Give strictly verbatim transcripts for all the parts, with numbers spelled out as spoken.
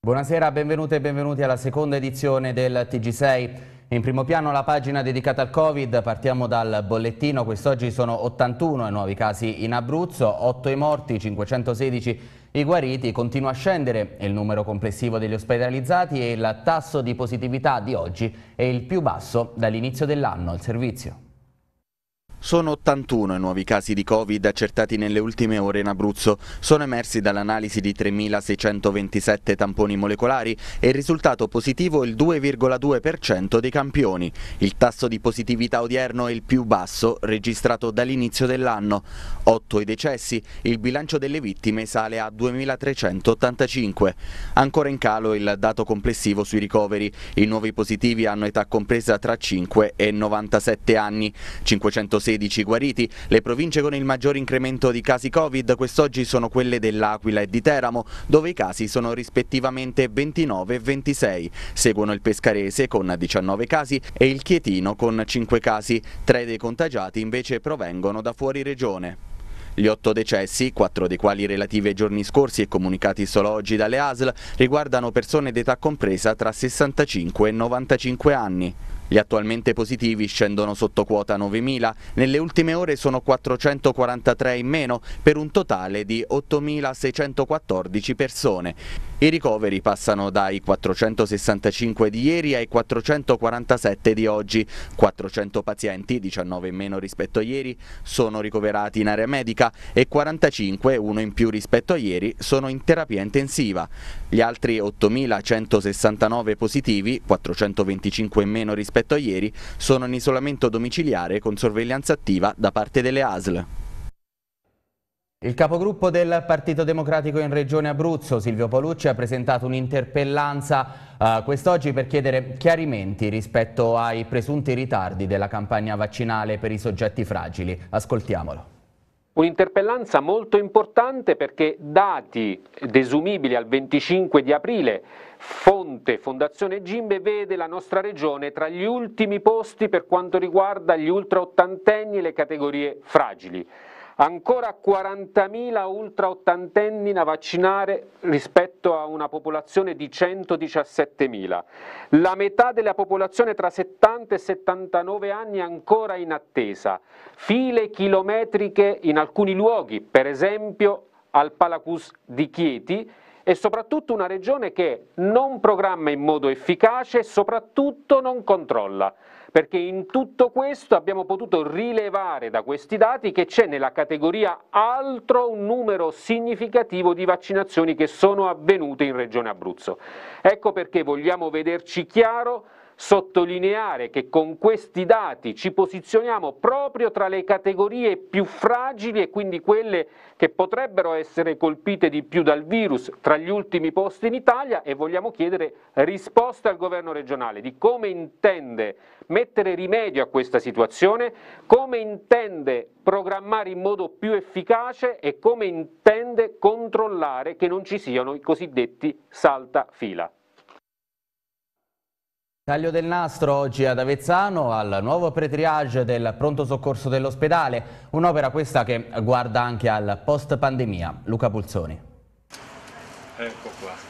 Buonasera, benvenute e benvenuti alla seconda edizione del T G sei. In primo piano la pagina dedicata al Covid, partiamo dal bollettino. Quest'oggi sono ottantuno i nuovi casi in Abruzzo, otto i morti, cinquecentosedici i guariti. Continua a scendere il numero complessivo degli ospedalizzati e il tasso di positività di oggi è il più basso dall'inizio dell'anno. Il servizio. Sono ottantuno i nuovi casi di Covid accertati nelle ultime ore in Abruzzo. Sono emersi dall'analisi di tremilaseicentoventisette tamponi molecolari e il risultato positivo è il due virgola due per cento dei campioni. Il tasso di positività odierno è il più basso registrato dall'inizio dell'anno. otto i decessi, il bilancio delle vittime sale a duemilatrecentottantacinque. Ancora in calo il dato complessivo sui ricoveri. I nuovi positivi hanno età compresa tra cinque e novantasette anni. cinquecentosedici guariti. Le province con il maggior incremento di casi Covid quest'oggi sono quelle dell'Aquila e di Teramo, dove i casi sono rispettivamente ventinove e ventisei. Seguono il Pescarese con diciannove casi e il Chietino con cinque casi. Tre dei contagiati invece provengono da fuori regione. Gli otto decessi, quattro dei quali relativi ai giorni scorsi e comunicati solo oggi dalle A S L, riguardano persone d'età compresa tra sessantacinque e novantacinque anni. Gli attualmente positivi scendono sotto quota novemila, nelle ultime ore sono quattrocentoquarantatré in meno, per un totale di ottomilaseicentoquattordici persone. I ricoveri passano dai quattrocentosessantacinque di ieri ai quattrocentoquarantasette di oggi. quattrocento pazienti, diciannove in meno rispetto a ieri, sono ricoverati in area medica e quarantacinque, uno in più rispetto a ieri, sono in terapia intensiva. Gli altri ottomilacentosessantanove positivi, quattrocentoventicinque in meno rispetto a ieri, sono in isolamento domiciliare con sorveglianza attiva da parte delle A S L. Il capogruppo del Partito Democratico in Regione Abruzzo, Silvio Paolucci, ha presentato un'interpellanza uh, quest'oggi per chiedere chiarimenti rispetto ai presunti ritardi della campagna vaccinale per i soggetti fragili. Ascoltiamolo. Un'interpellanza molto importante perché dati desumibili al venticinque di aprile, fonte Fondazione Gimbe, vede la nostra regione tra gli ultimi posti per quanto riguarda gli ultraottantenni e le categorie fragili. Ancora quarantamila ultraottantenni da vaccinare rispetto a una popolazione di centodiciassettemila. La metà della popolazione tra settanta e settantanove anni è ancora in attesa. File chilometriche in alcuni luoghi, per esempio al Palacus di Chieti, e soprattutto una regione che non programma in modo efficace e soprattutto non controlla. Perché in tutto questo abbiamo potuto rilevare da questi dati che c'è nella categoria altro un numero significativo di vaccinazioni che sono avvenute in Regione Abruzzo. Ecco perché vogliamo vederci chiaro, sottolineare che con questi dati ci posizioniamo proprio tra le categorie più fragili e quindi quelle che potrebbero essere colpite di più dal virus, tra gli ultimi posti in Italia, e vogliamo chiedere risposte al governo regionale di come intende mettere rimedio a questa situazione, come intende programmare in modo più efficace e come intende controllare che non ci siano i cosiddetti saltafila. Taglio del nastro oggi ad Avezzano al nuovo pre-triage del pronto soccorso dell'ospedale, un'opera questa che guarda anche al post pandemia. Luca Pulsoni. Ecco qua.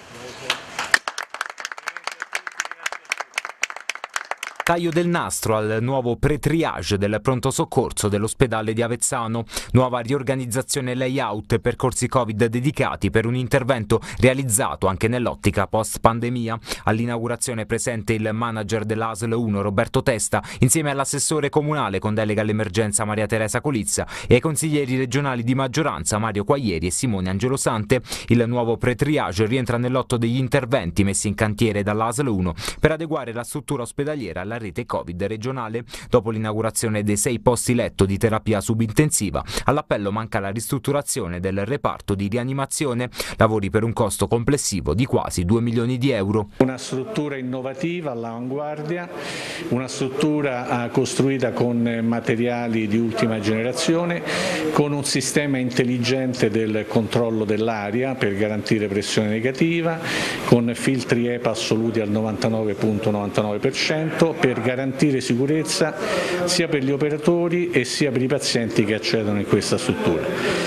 Taglio del nastro al nuovo pre-triage del pronto soccorso dell'ospedale di Avezzano, nuova riorganizzazione layout e percorsi Covid dedicati per un intervento realizzato anche nell'ottica post-pandemia. All'inaugurazione presente il manager dell'A S L uno Roberto Testa, insieme all'assessore comunale con delega all'emergenza Maria Teresa Colizza e ai consiglieri regionali di maggioranza Mario Quaglieri e Simone Angelosante. Il nuovo pre-triage rientra nell'otto degli interventi messi in cantiere dall'A S L uno per adeguare la struttura ospedaliera alla rete Covid regionale. Dopo l'inaugurazione dei sei posti letto di terapia subintensiva, all'appello manca la ristrutturazione del reparto di rianimazione, lavori per un costo complessivo di quasi due milioni di euro. Una struttura innovativa all'avanguardia, una struttura costruita con materiali di ultima generazione, con un sistema intelligente del controllo dell'aria per garantire pressione negativa, con filtri E P A assoluti al novantanove virgola novantanove per cento, per garantire sicurezza sia per gli operatori e sia per i pazienti che accedono in questa struttura.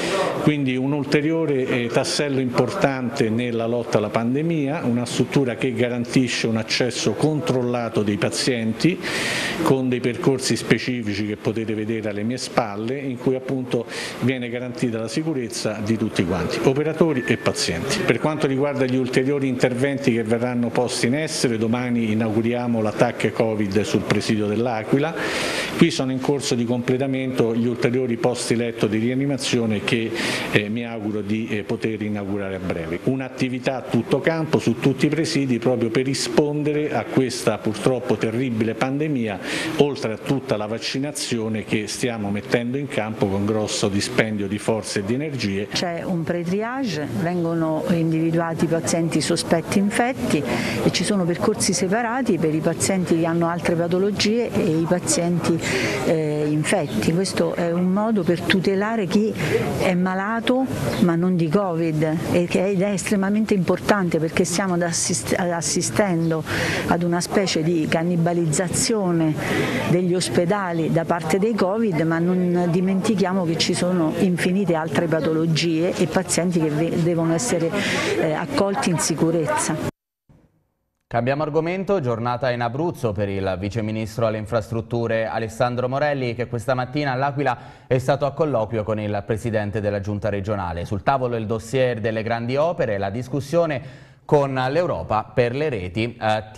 Quindi un ulteriore eh, tassello importante nella lotta alla pandemia, una struttura che garantisce un accesso controllato dei pazienti con dei percorsi specifici che potete vedere alle mie spalle, in cui appunto viene garantita la sicurezza di tutti quanti, operatori e pazienti. Per quanto riguarda gli ulteriori interventi che verranno posti in essere, domani inauguriamo l'attacco Covid sul presidio dell'Aquila, qui sono in corso di completamento gli ulteriori posti letto di rianimazione che eh, mi auguro di eh, poter inaugurare a breve. Un'attività a tutto campo su tutti i presidi proprio per rispondere a questa purtroppo terribile pandemia, oltre a tutta la vaccinazione che stiamo mettendo in campo con grosso dispendio di forze e di energie. C'è un pre-triage, vengono individuati i pazienti sospetti infetti e ci sono percorsi separati per i pazienti che hanno altre patologie e i pazienti eh, infetti. Questo è un modo per tutelare chi è malato ma non di Covid, ed è estremamente importante perché stiamo assistendo ad una specie di cannibalizzazione degli ospedali da parte dei Covid, ma non dimentichiamo che ci sono infinite altre patologie e pazienti che devono essere eh, accolti in sicurezza. Cambiamo argomento, giornata in Abruzzo per il Vice Ministro alle Infrastrutture Alessandro Morelli, che questa mattina all'Aquila è stato a colloquio con il Presidente della Giunta regionale. Sul tavolo il dossier delle grandi opere e la discussione con l'Europa per le reti eh, T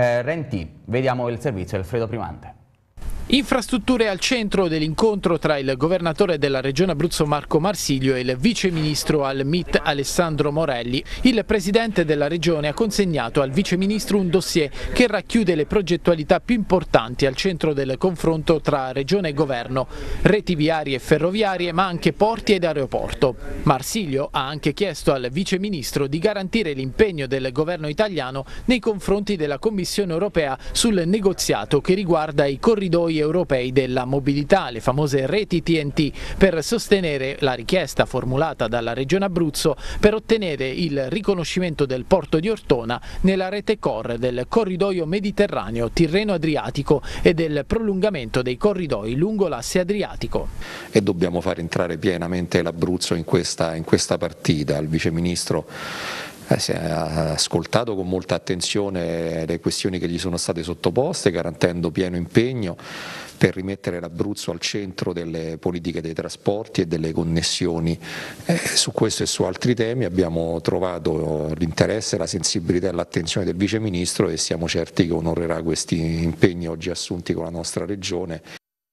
R T. Vediamo il servizio Alfredo Primante. Infrastrutture al centro dell'incontro tra il governatore della regione Abruzzo Marco Marsilio e il vice ministro al M I T Alessandro Morelli. Il presidente della regione ha consegnato al vice ministro un dossier che racchiude le progettualità più importanti al centro del confronto tra regione e governo, reti viarie e ferroviarie, ma anche porti ed aeroporto. Marsilio ha anche chiesto al vice ministro di garantire l'impegno del governo italiano nei confronti della Commissione europea sul negoziato che riguarda i corridoi europei della mobilità, le famose reti T N T, per sostenere la richiesta formulata dalla Regione Abruzzo per ottenere il riconoscimento del porto di Ortona nella rete core del corridoio mediterraneo Tirreno-Adriatico e del prolungamento dei corridoi lungo l'asse Adriatico. E dobbiamo far entrare pienamente l'Abruzzo in questa, in questa partita. Il Vice Ministro Eh, si è ascoltato con molta attenzione le questioni che gli sono state sottoposte, garantendo pieno impegno per rimettere l'Abruzzo al centro delle politiche dei trasporti e delle connessioni. Eh, su questo e su altri temi abbiamo trovato l'interesse, la sensibilità e l'attenzione del Vice Ministro e siamo certi che onorerà questi impegni oggi assunti con la nostra Regione.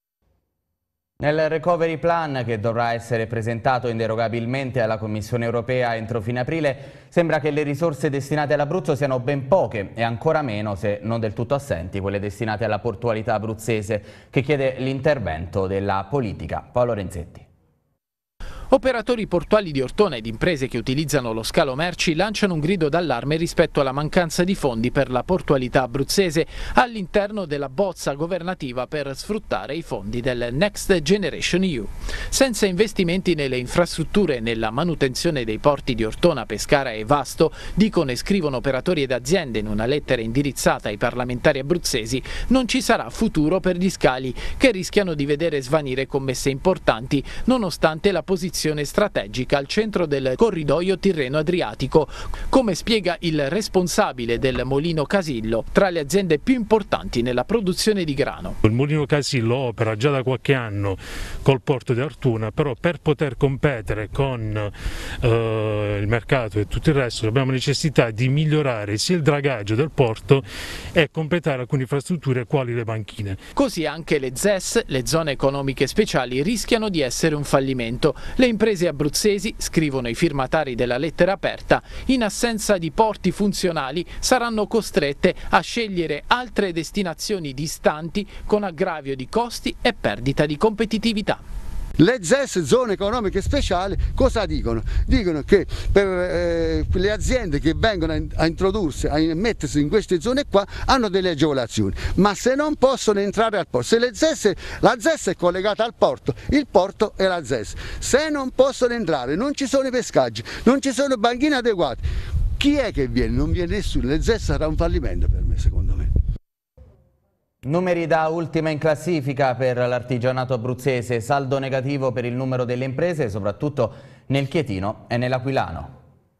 Nel recovery plan, che dovrà essere presentato inderogabilmente alla Commissione europea entro fine aprile, sembra che le risorse destinate all'Abruzzo siano ben poche e ancora meno, se non del tutto assenti, quelle destinate alla portualità abruzzese, che chiede l'intervento della politica. Paolo Renzetti. Operatori portuali di Ortona ed imprese che utilizzano lo scalo merci lanciano un grido d'allarme rispetto alla mancanza di fondi per la portualità abruzzese all'interno della bozza governativa per sfruttare i fondi del Next Generation E U. Senza investimenti nelle infrastrutture e nella manutenzione dei porti di Ortona, Pescara e Vasto, dicono e scrivono operatori ed aziende in una lettera indirizzata ai parlamentari abruzzesi, non ci sarà futuro per gli scali, che rischiano di vedere svanire commesse importanti nonostante la posizione strategica al centro del corridoio Tirreno-Adriatico, come spiega il responsabile del Molino Casillo, tra le aziende più importanti nella produzione di grano. Il Molino Casillo opera già da qualche anno col porto di Ortona, però per poter competere con eh, il mercato e tutto il resto abbiamo necessità di migliorare sia il dragaggio del porto e completare alcune infrastrutture quali le banchine. Così anche le Z E S, le zone economiche speciali, rischiano di essere un fallimento. Le imprese abruzzesi, scrivono i firmatari della lettera aperta, in assenza di porti funzionali saranno costrette a scegliere altre destinazioni distanti con aggravio di costi e perdita di competitività. Le Z E S, zone economiche speciali, cosa dicono? Dicono che per eh, le aziende che vengono a introdursi, a mettersi in queste zone qua, hanno delle agevolazioni, ma se non possono entrare al porto, se le Z E S, la Z E S è collegata al porto, il porto è la Z E S, se non possono entrare, non ci sono i pescaggi, non ci sono banchine adeguate, chi è che viene? Non viene nessuno, le Z E S sarà un fallimento per me, secondo me. Numeri da ultima in classifica per l'artigianato abruzzese, saldo negativo per il numero delle imprese, soprattutto nel Chietino e nell'Aquilano.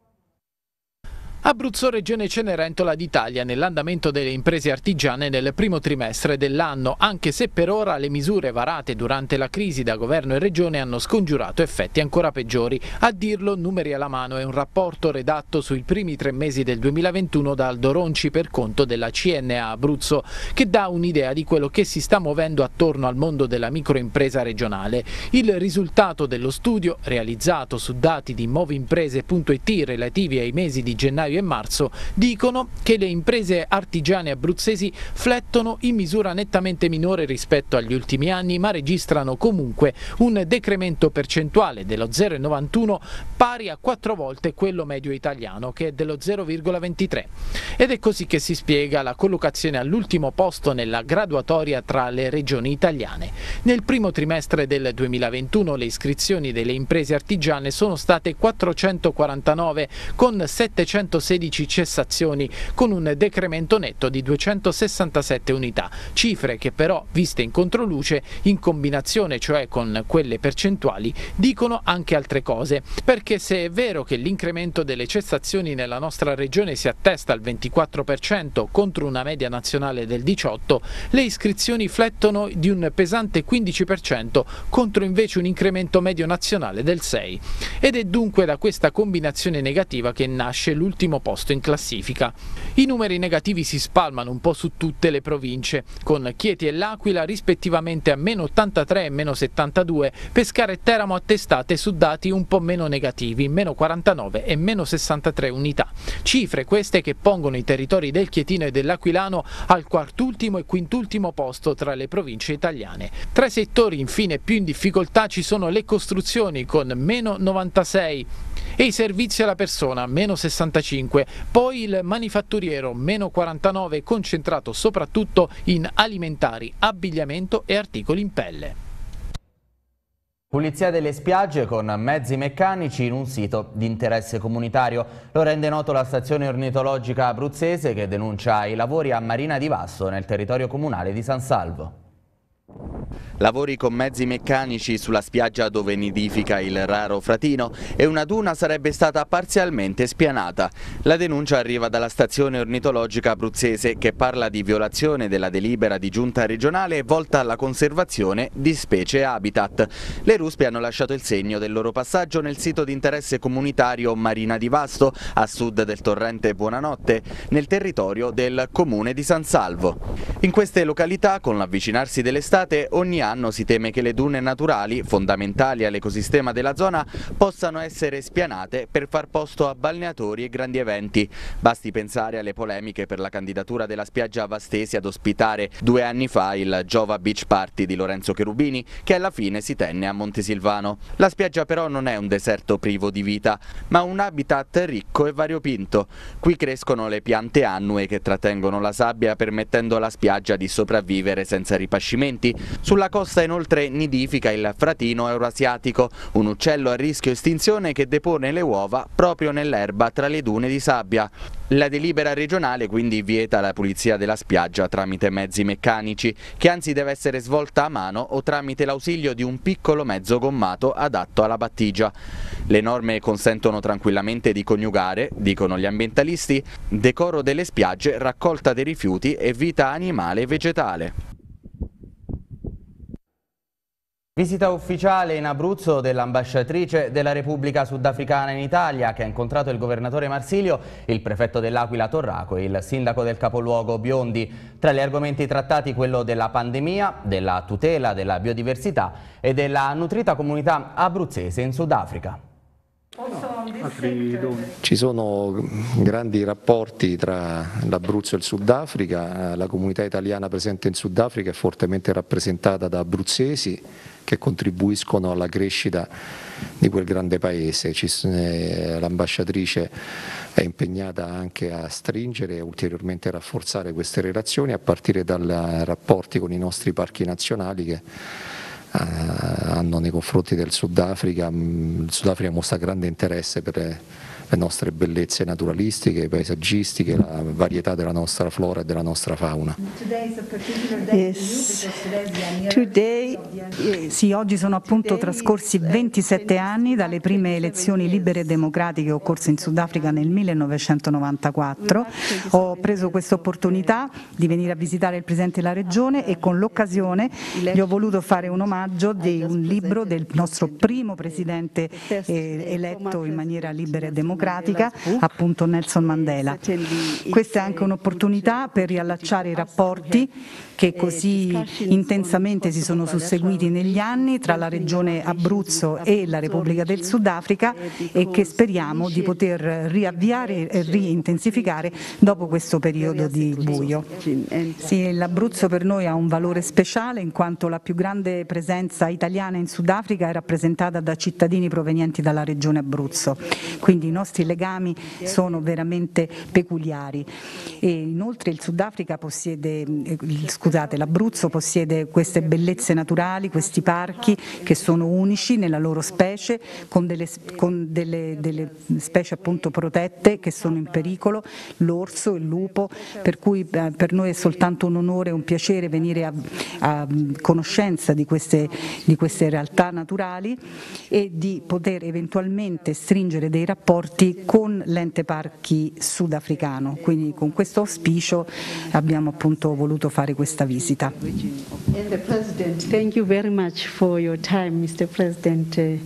Abruzzo, Regione Cenerentola d'Italia nell'andamento delle imprese artigiane nel primo trimestre dell'anno, anche se per ora le misure varate durante la crisi da governo e regione hanno scongiurato effetti ancora peggiori. A dirlo, numeri alla mano, è un rapporto redatto sui primi tre mesi del duemilaventuno da Aldo Ronci per conto della C N A Abruzzo, che dà un'idea di quello che si sta muovendo attorno al mondo della microimpresa regionale. Il risultato dello studio, realizzato su dati di movimprese punto it relativi ai mesi di gennaio e marzo, dicono che le imprese artigiane abruzzesi flettono in misura nettamente minore rispetto agli ultimi anni, ma registrano comunque un decremento percentuale dello zero virgola novantuno pari a quattro volte quello medio italiano, che è dello zero virgola ventitré. Ed è così che si spiega la collocazione all'ultimo posto nella graduatoria tra le regioni italiane. Nel primo trimestre del duemilaventuno le iscrizioni delle imprese artigiane sono state quattrocentoquarantanove, con settecentosedici cessazioni, con un decremento netto di duecentosessantasette unità, cifre che però, viste in controluce, in combinazione cioè con quelle percentuali, dicono anche altre cose, perché se è vero che l'incremento delle cessazioni nella nostra regione si attesta al ventiquattro per cento contro una media nazionale del diciotto per cento, le iscrizioni flettono di un pesante quindici per cento contro invece un incremento medio nazionale del sei per cento. Ed è dunque da questa combinazione negativa che nasce l'ultimo posto in classifica. I numeri negativi si spalmano un po' su tutte le province, con Chieti e L'Aquila rispettivamente a meno ottantatré e meno settantadue, Pescara e Teramo attestate su dati un po' meno negativi, meno quarantanove e meno sessantatré unità. Cifre queste che pongono i territori del Chietino e dell'Aquilano al quartultimo e quintultimo posto tra le province italiane. Tra i settori infine più in difficoltà ci sono le costruzioni con meno novantasei e i servizi alla persona meno sessantacinque, poi il manifatturiero meno quarantanove, concentrato soprattutto in alimentari, abbigliamento e articoli in pelle. Pulizia delle spiagge con mezzi meccanici in un sito di interesse comunitario. Lo rende noto la stazione ornitologica abruzzese, che denuncia i lavori a Marina di Vasto nel territorio comunale di San Salvo. Lavori con mezzi meccanici sulla spiaggia dove nidifica il raro fratino e una duna sarebbe stata parzialmente spianata. La denuncia arriva dalla stazione ornitologica abruzzese, che parla di violazione della delibera di giunta regionale volta alla conservazione di specie habitat. Le ruspe hanno lasciato il segno del loro passaggio nel sito di interesse comunitario Marina di Vasto, a sud del torrente Buonanotte, nel territorio del comune di San Salvo. In queste località, con l'avvicinarsi dell'estate, ogni anno si teme che le dune naturali, fondamentali all'ecosistema della zona, possano essere spianate per far posto a balneatori e grandi eventi. Basti pensare alle polemiche per la candidatura della spiaggia vastesi ad ospitare due anni fa il Giova Beach Party di Lorenzo Cherubini, che alla fine si tenne a Montesilvano. La spiaggia però non è un deserto privo di vita, ma un habitat ricco e variopinto. Qui crescono le piante annue che trattengono la sabbia, permettendo alla spiaggia di sopravvivere senza ripascimenti. Sulla costa inoltre nidifica il fratino euroasiatico, un uccello a rischio estinzione che depone le uova proprio nell'erba tra le dune di sabbia. La delibera regionale quindi vieta la pulizia della spiaggia tramite mezzi meccanici, che anzi deve essere svolta a mano o tramite l'ausilio di un piccolo mezzo gommato adatto alla battigia. Le norme consentono tranquillamente di coniugare, dicono gli ambientalisti, decoro delle spiagge, raccolta dei rifiuti e vita animale e vegetale. Visita ufficiale in Abruzzo dell'ambasciatrice della Repubblica Sudafricana in Italia, che ha incontrato il governatore Marsilio, il prefetto dell'Aquila Torraco e il sindaco del capoluogo Biondi. Tra gli argomenti trattati quello della pandemia, della tutela della biodiversità e della nutrita comunità abruzzese in Sudafrica. Ci sono grandi rapporti tra l'Abruzzo e il Sudafrica. La comunità italiana presente in Sudafrica è fortemente rappresentata da abruzzesi che contribuiscono alla crescita di quel grande paese. L'ambasciatrice è impegnata anche a stringere e ulteriormente rafforzare queste relazioni, a partire dai rapporti con i nostri parchi nazionali che hanno nei confronti del Sudafrica. Il Sudafrica mostra grande interesse per le nostre bellezze naturalistiche, paesaggistiche, la varietà della nostra flora e della nostra fauna. Yes. Today, sì, oggi sono appunto trascorsi ventisette anni dalle prime elezioni libere e democratiche occorse in Sudafrica nel millenovecentonovantaquattro. Ho preso questa opportunità di venire a visitare il Presidente della Regione e con l'occasione gli ho voluto fare un omaggio di un libro del nostro primo Presidente eh, eletto in maniera libera e democratica, appunto Nelson Mandela. Questa è anche un'opportunità per riallacciare i rapporti che così intensamente si sono susseguiti negli anni tra la Regione Abruzzo e la Repubblica del Sudafrica e che speriamo di poter riavviare e riintensificare dopo questo periodo di buio. Sì, l'Abruzzo per noi ha un valore speciale in quanto la più grande presenza italiana in Sudafrica è rappresentata da cittadini provenienti dalla Regione Abruzzo, quindi i nostri legami sono veramente peculiari. E inoltre il Sudafrica possiede, scusate, l'Abruzzo possiede queste bellezze naturali, questi parchi che sono unici nella loro specie, con delle, con delle, delle specie appunto protette che sono in pericolo, l'orso, il lupo, per cui eh, per noi è soltanto un onore e un piacere venire a, a conoscenza di queste, di queste realtà naturali e di poter eventualmente stringere dei rapporti con l'ente parchi sudafricano, quindi con questo auspicio abbiamo appunto voluto fare questa visita. Thank you very much for your time, mister President.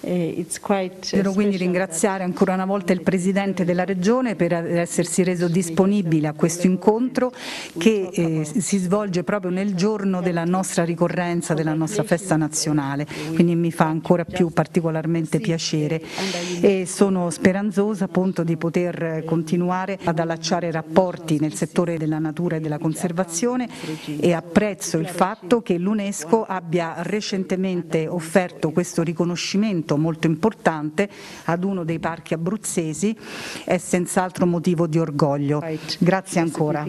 Devo quindi ringraziare ancora una volta il Presidente della Regione per essersi reso disponibile a questo incontro che eh, si svolge proprio nel giorno della nostra ricorrenza, della nostra festa nazionale, quindi mi fa ancora più particolarmente piacere e sono speranzosa appunto di poter continuare ad allacciare rapporti nel settore della natura e della conservazione e apprezzo il fatto che l'UNESCO abbia recentemente offerto questo riconoscimento molto importante ad uno dei parchi abruzzesi, è senz'altro motivo di orgoglio. Grazie ancora.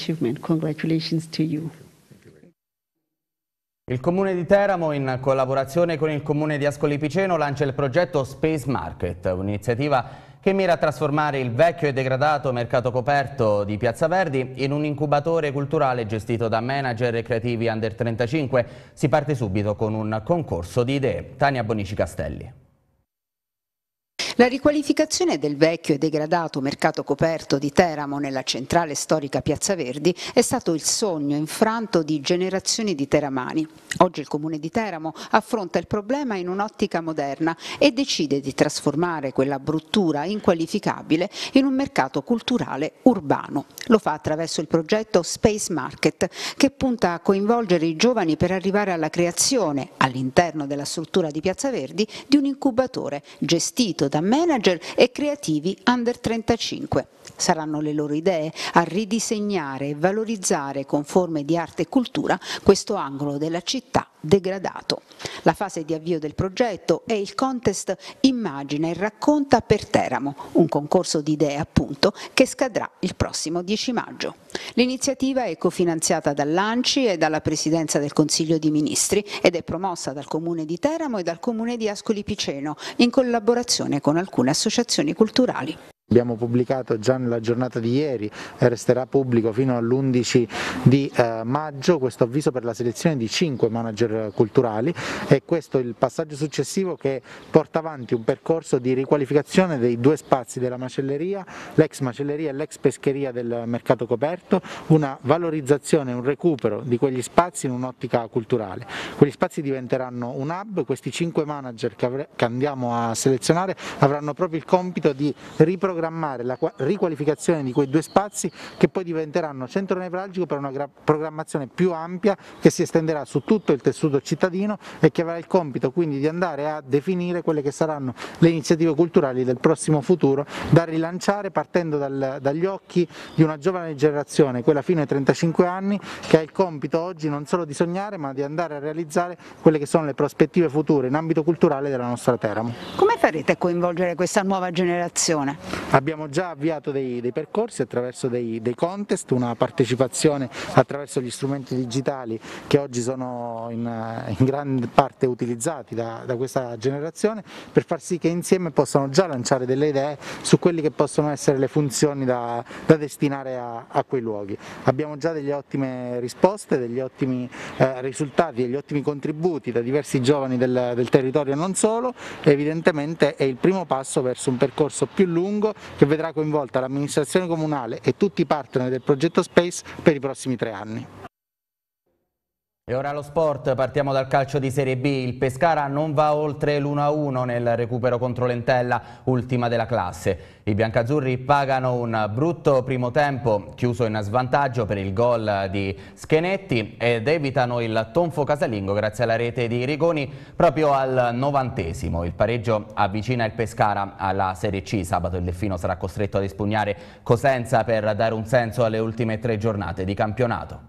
Il Comune di Teramo, in collaborazione con il Comune di Ascoli Piceno, lancia il progetto Space Market, un'iniziativa che mira a trasformare il vecchio e degradato mercato coperto di Piazza Verdi in un incubatore culturale gestito da manager e creativi under trentacinque. Si parte subito con un concorso di idee. Tania Bonici Castelli. La riqualificazione del vecchio e degradato mercato coperto di Teramo nella centrale storica Piazza Verdi è stato il sogno infranto di generazioni di teramani. Oggi il Comune di Teramo affronta il problema in un'ottica moderna e decide di trasformare quella bruttura inqualificabile in un mercato culturale urbano. Lo fa attraverso il progetto Space Market, che punta a coinvolgere i giovani per arrivare alla creazione, all'interno della struttura di Piazza Verdi, di un incubatore gestito da manager e creativi under trentacinque. Saranno le loro idee a ridisegnare e valorizzare con forme di arte e cultura questo angolo della città degradato. La fase di avvio del progetto è il contest Immagina e racconta per Teramo, un concorso di idee appunto che scadrà il prossimo dieci maggio. L'iniziativa è cofinanziata dall'Anci e dalla Presidenza del Consiglio di Ministri ed è promossa dal Comune di Teramo e dal Comune di Ascoli Piceno in collaborazione con alcune associazioni culturali. Abbiamo pubblicato già nella giornata di ieri e resterà pubblico fino all'undici di eh, maggio questo avviso per la selezione di cinque manager culturali e questo è il passaggio successivo che porta avanti un percorso di riqualificazione dei due spazi della macelleria, l'ex macelleria e l'ex pescheria del mercato coperto, una valorizzazione e un recupero di quegli spazi in un'ottica culturale. Quegli spazi diventeranno un hub, questi cinque manager che, che andiamo a selezionare avranno proprio il compito di riprogrammare programmare la riqualificazione di quei due spazi che poi diventeranno centro nevralgico per una programmazione più ampia che si estenderà su tutto il tessuto cittadino e che avrà il compito quindi di andare a definire quelle che saranno le iniziative culturali del prossimo futuro da rilanciare partendo dal, dagli occhi di una giovane generazione, quella fino ai trentacinque anni, che ha il compito oggi non solo di sognare ma di andare a realizzare quelle che sono le prospettive future in ambito culturale della nostra Teramo. Come farete a coinvolgere questa nuova generazione? Abbiamo già avviato dei, dei percorsi attraverso dei, dei contest, una partecipazione attraverso gli strumenti digitali che oggi sono in, in gran parte utilizzati da, da questa generazione, per far sì che insieme possano già lanciare delle idee su quelli che possono essere le funzioni da, da destinare a, a quei luoghi. Abbiamo già delle ottime risposte, degli ottimi eh, risultati, degli ottimi contributi da diversi giovani del, del territorio e non solo. Evidentemente è il primo passo verso un percorso più lungo che vedrà coinvolta l'amministrazione comunale e tutti i partner del progetto Space per i prossimi tre anni. E ora lo sport, partiamo dal calcio di Serie B. Il Pescara non va oltre l'uno a uno nel recupero contro l'Entella, ultima della classe. I biancazzurri pagano un brutto primo tempo, chiuso in svantaggio per il gol di Schenetti, ed evitano il tonfo casalingo grazie alla rete di Rigoni proprio al novantesimo. Il pareggio avvicina il Pescara alla Serie C. Sabato il Delfino sarà costretto ad espugnare Cosenza per dare un senso alle ultime tre giornate di campionato.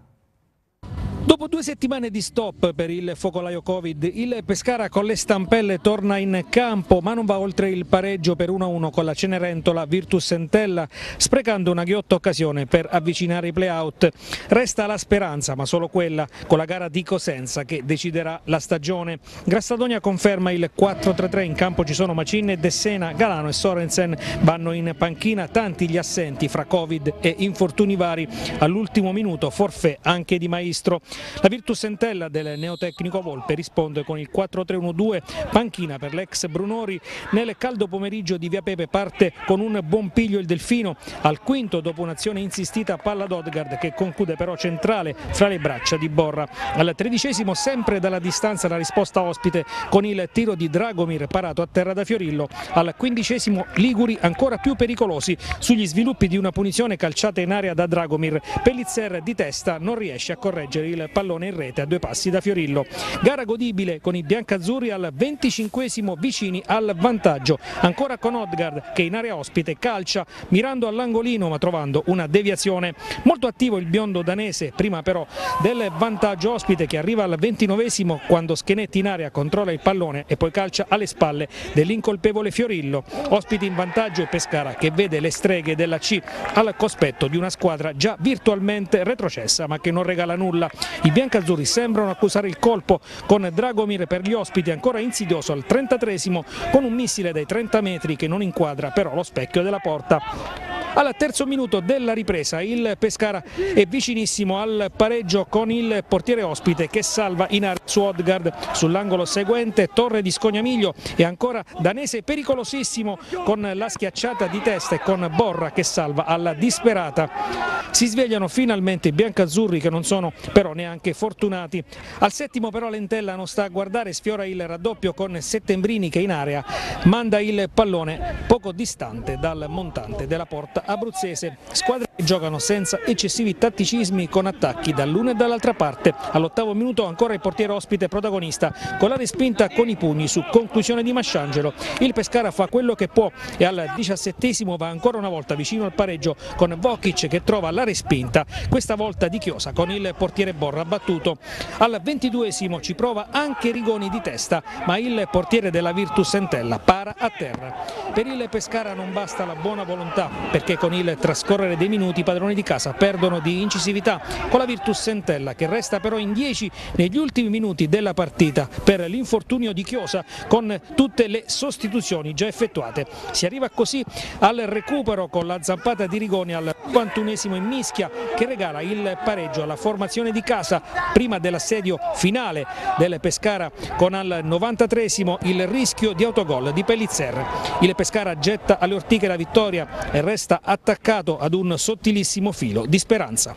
Dopo due settimane di stop per il focolaio Covid, il Pescara con le stampelle torna in campo, ma non va oltre il pareggio per uno a uno con la Cenerentola Virtus Entella, sprecando una ghiotta occasione per avvicinare i play-out. Resta la speranza, ma solo quella, con la gara di Cosenza che deciderà la stagione. Grassadonia conferma il quattro tre tre, in campo ci sono Macin e Dessena, Galano e Sorensen vanno in panchina, tanti gli assenti fra Covid e infortuni vari. All'ultimo minuto forfait anche di Maestro. La Virtus Entella del neotecnico Volpe risponde con il quattro tre uno due, panchina per l'ex Brunori. Nel caldo pomeriggio di Via Pepe parte con un buon piglio il Delfino, al quinto dopo un'azione insistita palla d'Odgard che conclude però centrale fra le braccia di Borra. Al tredicesimo sempre dalla distanza la risposta ospite con il tiro di Dragomir parato a terra da Fiorillo. Al quindicesimo Liguri ancora più pericolosi sugli sviluppi di una punizione calciata in area da Dragomir. Pellizer di testa non riesce a correggere il pallone in rete a due passi da Fiorillo. Gara godibile con i biancazzurri al venticinquesimo vicini al vantaggio, ancora con Odgard che in area ospite calcia mirando all'angolino ma trovando una deviazione. Molto attivo il biondo danese, prima però del vantaggio ospite che arriva al ventinovesimo quando Schenetti in area controlla il pallone e poi calcia alle spalle dell'incolpevole Fiorillo. Ospiti in vantaggio e Pescara che vede le streghe della C al cospetto di una squadra già virtualmente retrocessa ma che non regala nulla. I biancazzurri sembrano accusare il colpo con Dragomir per gli ospiti ancora insidioso al trentatreesimo con un missile dai trenta metri che non inquadra però lo specchio della porta. Al terzo minuto della ripresa il Pescara è vicinissimo al pareggio con il portiere ospite che salva in area su Odgard. Sull'angolo seguente Torre di Scognamiglio e ancora danese pericolosissimo con la schiacciata di testa e con Borra che salva alla disperata. Si svegliano finalmente i biancazzurri che non sono però neanche fortunati. Al settimo però l'Entella non sta a guardare, sfiora il raddoppio con Settembrini che in area manda il pallone poco distante dal montante della porta abruzzese. Squadre che giocano senza eccessivi tatticismi con attacchi dall'una e dall'altra parte. All'ottavo minuto ancora il portiere ospite protagonista con la respinta con i pugni su conclusione di Masciangelo. Il Pescara fa quello che può e al diciassettesimo va ancora una volta vicino al pareggio con Vokic che trova la respinta, questa volta di Chiosa con il portiere Borra battuto. Al ventiduesimo ci prova anche Rigoni di testa ma il portiere della Virtus Entella para a terra. Per il Pescara non basta la buona volontà perché con il trascorrere dei minuti i padroni di casa perdono di incisività con la Virtus Entella che resta però in dieci negli ultimi minuti della partita per l'infortunio di Chiosa con tutte le sostituzioni già effettuate. Si arriva così al recupero con la zampata di Rigoni al quarantunesimo in mischia che regala il pareggio alla formazione di casa prima dell'assedio finale del Pescara con al novantatreesimo il rischio di autogol di Pellizer. Il Pescara getta alle ortiche la vittoria e resta attaccato ad un sottilissimo filo di speranza.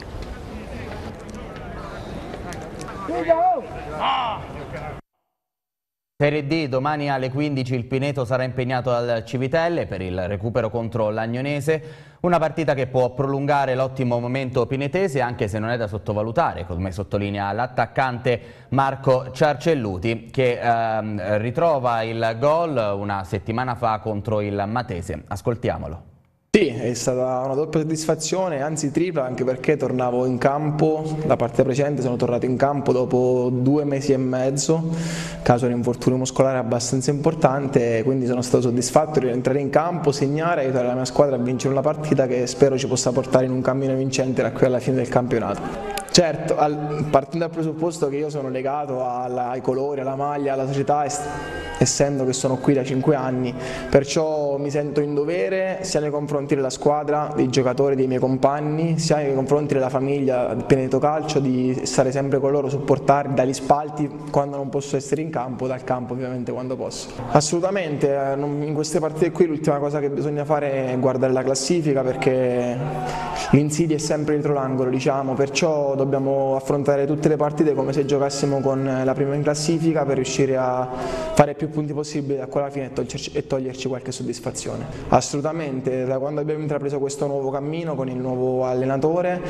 Serie D, domani alle quindici il Pineto sarà impegnato al Civitelle per il recupero contro l'Agnonese, una partita che può prolungare l'ottimo momento pinetese anche se non è da sottovalutare, come sottolinea l'attaccante Marco Ciarcelluti che ehm, ritrova il gol una settimana fa contro il Matese. Ascoltiamolo. Sì, Sì, è stata una doppia soddisfazione, anzi tripla, anche perché tornavo in campo, la partita precedente sono tornato in campo dopo due mesi e mezzo, caso di un infortunio muscolare abbastanza importante, quindi sono stato soddisfatto di rientrare in campo, segnare e aiutare la mia squadra a vincere una partita che spero ci possa portare in un cammino vincente da qui alla fine del campionato. Certo, al, partendo dal presupposto che io sono legato alla, ai colori, alla maglia, alla società, est essendo che sono qui da cinque anni, perciò mi sento in dovere sia nei confronti della squadra, dei giocatori, dei miei compagni, sia nei confronti della famiglia del Pineto Calcio, di stare sempre con loro, supportarli dagli spalti quando non posso essere in campo, dal campo ovviamente quando posso. Assolutamente, in queste partite qui l'ultima cosa che bisogna fare è guardare la classifica, perché l'insidia è sempre dietro l'angolo, diciamo, perciò dobbiamo affrontare tutte le partite come se giocassimo con la prima in classifica per riuscire a fare più punti possibili da qua alla fine e toglierci, e toglierci qualche soddisfazione. Assolutamente, da quando abbiamo intrapreso questo nuovo cammino con il nuovo allenatore,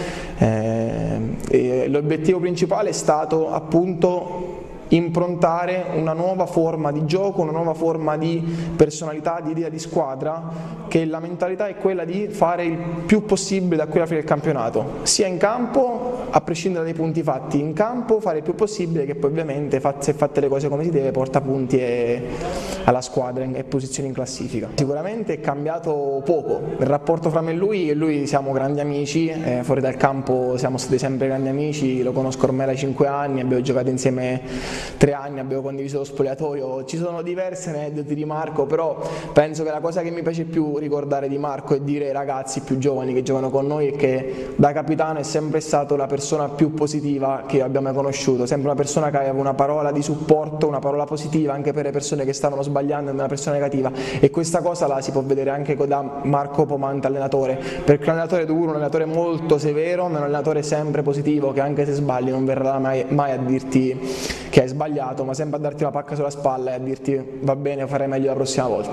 eh, l'obiettivo principale è stato appunto improntare una nuova forma di gioco, una nuova forma di personalità, di idea di squadra, che la mentalità è quella di fare il più possibile da qui alla fine del campionato, sia in campo, a prescindere dai punti fatti, in campo fare il più possibile, che poi ovviamente se fatte le cose come si deve porta punti e alla squadra e posizioni in classifica. Sicuramente è cambiato poco il rapporto fra me e lui, e lui siamo grandi amici, eh, fuori dal campo siamo stati sempre grandi amici, lo conosco ormai da cinque anni, abbiamo giocato insieme tre anni, abbiamo condiviso lo spogliatoio, ci sono diverse aneddoti di Marco, però penso che la cosa che mi piace più ricordare di Marco è dire ai ragazzi più giovani che giocano con noi è che da capitano è sempre stato la persona più positiva che abbiamo mai conosciuto, sempre una persona che aveva una parola di supporto, una parola positiva anche per le persone che stavano sbagliando, una persona negativa, e questa cosa la si può vedere anche da Marco Pomanta, allenatore, perché un allenatore duro, un allenatore molto severo, ma un allenatore sempre positivo, che anche se sbagli non verrà mai, mai a dirti che hai sbagliato, ma sempre a darti una pacca sulla spalla e a dirti va bene, farai meglio la prossima volta.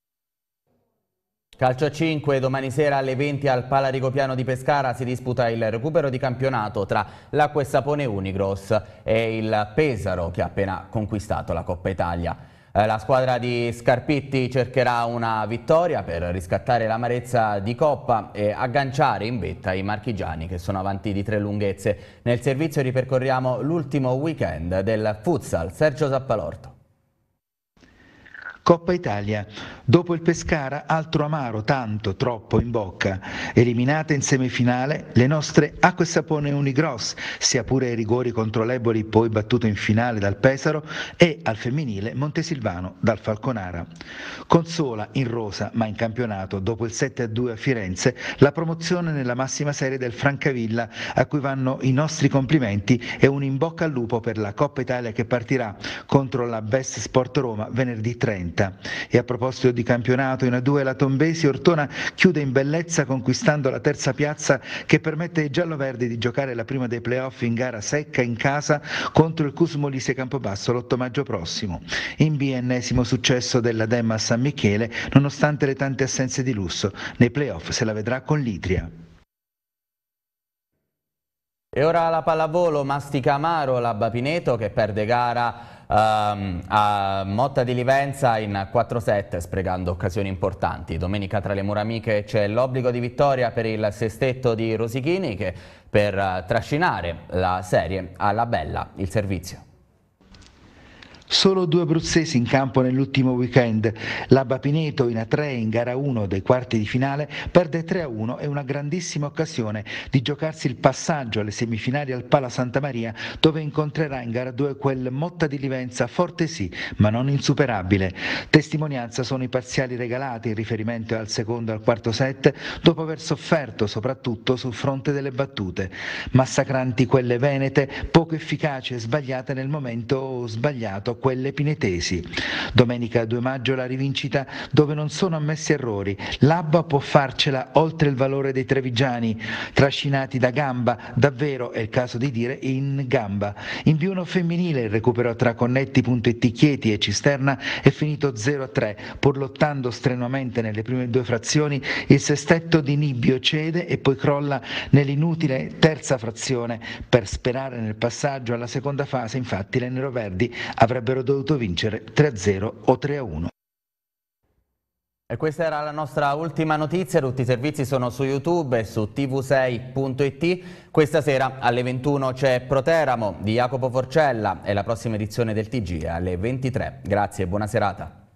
Calcio a cinque, domani sera alle venti al Pala Rigopiano di Pescara si disputa il recupero di campionato tra l'Acqua e Sapone Unigross e il Pesaro, che ha appena conquistato la Coppa Italia. La squadra di Scarpitti cercherà una vittoria per riscattare l'amarezza di Coppa e agganciare in vetta i marchigiani, che sono avanti di tre lunghezze. Nel servizio ripercorriamo l'ultimo weekend del futsal. Sergio Zappalorto. Coppa Italia. Dopo il Pescara, altro amaro, tanto, troppo in bocca. Eliminate in semifinale le nostre Acqua e Sapone Unigross, sia pure ai rigori contro l'Eboli, poi battuto in finale dal Pesaro, e al femminile Montesilvano dal Falconara. Consola in rosa, ma in campionato, dopo il sette a due a Firenze, la promozione nella massima serie del Francavilla, a cui vanno i nostri complimenti e un in bocca al lupo per la Coppa Italia che partirà contro la Best Sport Roma venerdì trenta. E a proposito di campionato, in A due la Tombesi Ortona chiude in bellezza conquistando la terza piazza, che permette ai gialloverdi di giocare la prima dei playoff in gara secca in casa contro il Cusmolise Campobasso l'otto maggio prossimo. In B ennesimo successo della Demma a San Michele, nonostante le tante assenze di lusso. Nei playoff se la vedrà con l'Itria. E ora la pallavolo, mastica amaro l'Abba Pineto, che perde gara Um, a Motta di Livenza in quattro sette, sprecando occasioni importanti. Domenica tra le mura amiche c'è l'obbligo di vittoria per il sestetto di Rosichini, che per uh, trascinare la serie alla bella. Il servizio. Solo due abruzzesi in campo nell'ultimo weekend. L'Abba Pineto in A tre in gara uno dei quarti di finale perde tre a uno e una grandissima occasione di giocarsi il passaggio alle semifinali al Pala Santa Maria, dove incontrerà in gara due quel Motta di Livenza forte sì, ma non insuperabile. Testimonianza sono i parziali regalati in riferimento al secondo e al quarto set, dopo aver sofferto soprattutto sul fronte delle battute. Massacranti quelle venete, poco efficaci e sbagliate nel momento sbagliato quelle pinetesi. Domenica due maggio la rivincita, dove non sono ammessi errori. L'Abba può farcela oltre il valore dei trevigiani, trascinati da gamba, davvero è il caso di dire in gamba. In B uno femminile il recupero tra Connetti, Puntetti, Chieti e Cisterna è finito zero a tre, pur lottando strenuamente nelle prime due frazioni. Il sestetto di Nibbio cede e poi crolla nell'inutile terza frazione. Per sperare nel passaggio alla seconda fase, infatti, le neroverdi avrebbero dovuto vincere tre a zero o tre a uno. E questa era la nostra ultima notizia, tutti i servizi sono su YouTube e su T V sei punto it. Questa sera alle ventuno c'è Proteramo di Jacopo Forcella e la prossima edizione del T G è alle ventitré. Grazie e buona serata.